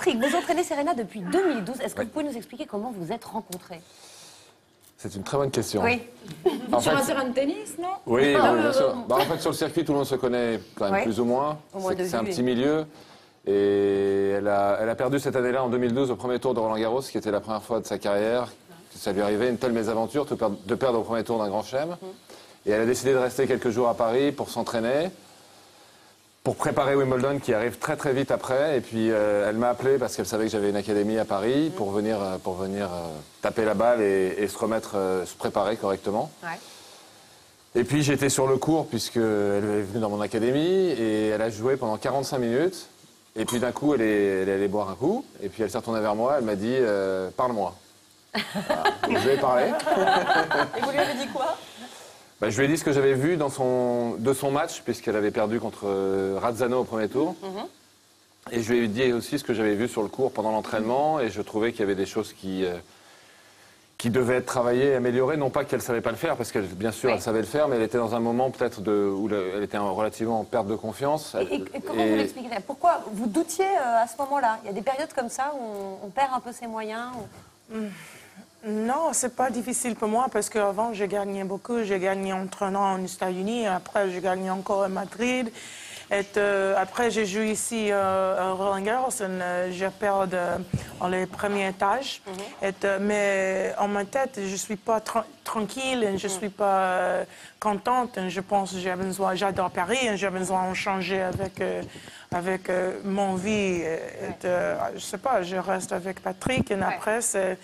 Patrick, vous entraînez Serena depuis 2012. Est-ce que vous pouvez nous expliquer comment vous êtes rencontrés? C'est une très bonne question. Oui. Sur un terrain de tennis, non? Oui, bien sûr. En fait, sur le circuit, tout le monde se connaît quand même plus ou moins. C'est un petit milieu. Et elle a perdu cette année-là, en 2012, au premier tour de Roland-Garros, qui était la première fois de sa carrière. Ça lui arrivait une telle mésaventure de perdre au premier tour d'un grand chelem. Et elle a décidé de rester quelques jours à Paris pour s'entraîner, pour préparer Wimbledon qui arrive très très vite après. Et puis elle m'a appelé parce qu'elle savait que j'avais une académie à Paris pour venir taper la balle et se remettre, se préparer correctement. Ouais. Et puis j'étais sur le court puisqu'elle est venue dans mon académie et elle a joué pendant 45 minutes. Et puis d'un coup, elle est allée boire un coup. Et puis elle s'est retournée vers moi, elle m'a dit « Parle-moi ». Voilà. Donc, je lui ai parlé. Et vous lui avez dit quoi? Ben, je lui ai dit ce que j'avais vu de son match, puisqu'elle avait perdu contre Razzano au premier tour. Et je lui ai dit aussi ce que j'avais vu sur le court pendant l'entraînement. Et je trouvais qu'il y avait des choses qui devaient être travaillées et améliorées. Non pas qu'elle ne savait pas le faire, parce que bien sûr, elle savait le faire, mais elle était dans un moment peut-être où elle était relativement en perte de confiance. Et comment vous l'expliquerez? Pourquoi vous doutiez à ce moment-là? Il y a des périodes comme ça où on perd un peu ses moyens Non, c'est pas difficile pour moi parce qu'avant, j'ai gagné beaucoup. J'ai gagné entraînant aux États-Unis. Après, j'ai gagné encore à Madrid. Après, j'ai joué ici à Roland-Garros. J'ai perdu dans les premiers étages. Mais en ma tête, je ne suis pas tranquille. Je ne suis pas contente. Je pense que j'adore Paris. J'ai besoin de changer avec mon vie. Je ne sais pas, je reste avec Patrick. Et après,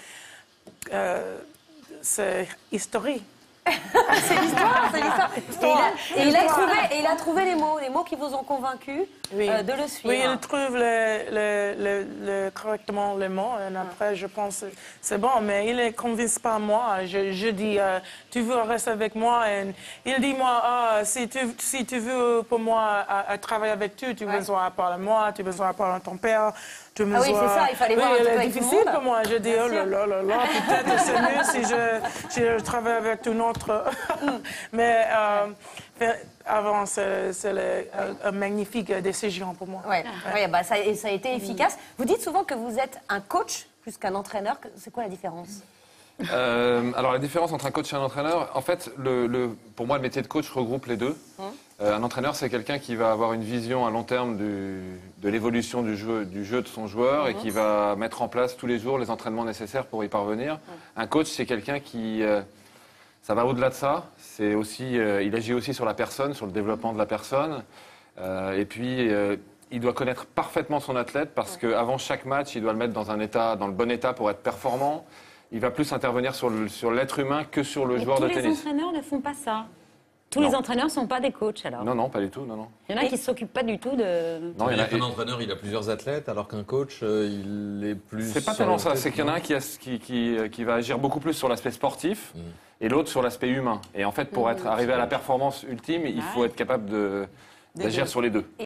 c'est historique. C'est l'histoire, c'est l'histoire. Et il a trouvé les mots qui vous ont convaincu de le suivre. Oui, il trouve correctement les mots. Et après, je pense c'est bon, mais il ne convainc pas moi. Je dis, tu veux rester avec moi? Et il dit, moi, si tu veux pour moi travailler avec toi, tu as besoin de parler de moi, tu as besoin de parler de ton père. Ah oui, c'est ça, il fallait voir un petit peu avec tout le monde. C'est difficile pour moi. Je dis, oh là là là là, peut-être c'est mieux si je travaille avec une autre. Mais avant, c'est une magnifique décision pour moi. Oui, bah, ça a été efficace. Vous dites souvent que vous êtes un coach plus qu'un entraîneur. C'est quoi la différence? Alors la différence entre un coach et un entraîneur, en fait, pour moi, le métier de coach regroupe les deux. Un entraîneur, c'est quelqu'un qui va avoir une vision à long terme de l'évolution du jeu de son joueur et qui va mettre en place tous les jours les entraînements nécessaires pour y parvenir. Un coach, c'est quelqu'un qui... ça va au-delà de ça. C'est aussi, il agit aussi sur la personne, sur le développement de la personne. Et puis, il doit connaître parfaitement son athlète parce qu'avant chaque match, il doit le mettre dans le bon état pour être performant. Il va plus intervenir sur l'être humain que sur le joueur de tennis. Tous les entraîneurs ne font pas ça. Tous les entraîneurs ne sont pas des coachs, alors? Non, non, pas du tout, non, non. Il y en a qui ne s'occupent pas du tout de... Non, il y en a un entraîneur, il a plusieurs athlètes, alors qu'un coach, il est plus... C'est pas tellement ça, c'est qu'il y en a un qui va agir beaucoup plus sur l'aspect sportif et l'autre sur l'aspect humain. Et en fait, pour arriver à la performance ultime, il faut être capable d'agir sur les deux.